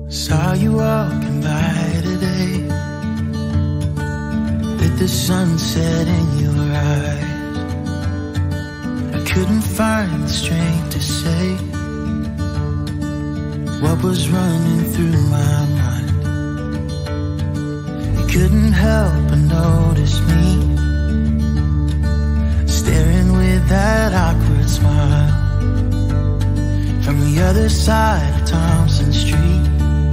Saw you walking by today, with the sunset in your eyes. I couldn't find the strength to say what was running through my mind. You couldn't help but notice me, staring with that awkward smile from the other side of Thompson Street.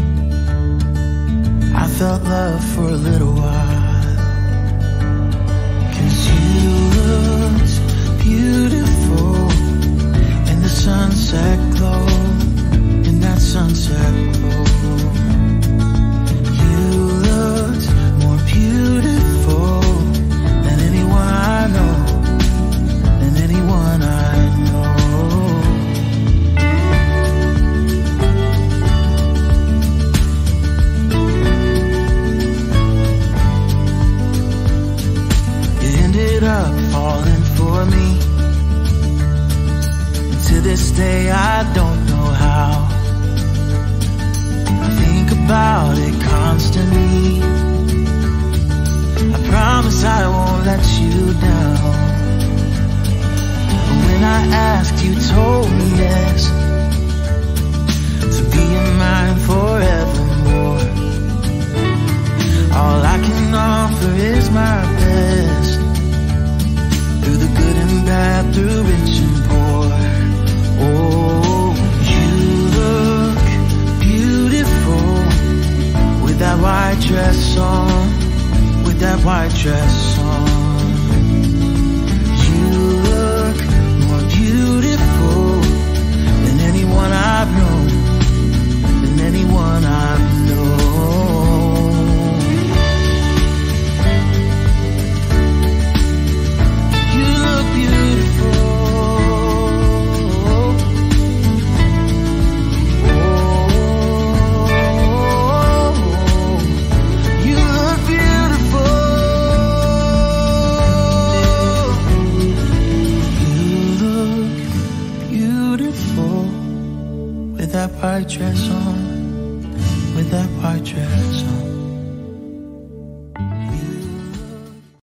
I felt love for a little while, 'cause you looked beautiful in the sunset glow, in that sunset glow. You looked more beautiful than anyone I know, than anyone I know. Up falling for me, and to this day I don't know how. I think about it constantly. I promise I won't let you down. But when I asked, you told me yes, to be in mine forevermore. All I can offer is my best, through the good and bad, through rich and poor. Oh, you look beautiful with that white dress on, with that white dress on. You look more beautiful than anyone I've known, than anyone I've known. With that white dress on, with that white dress on.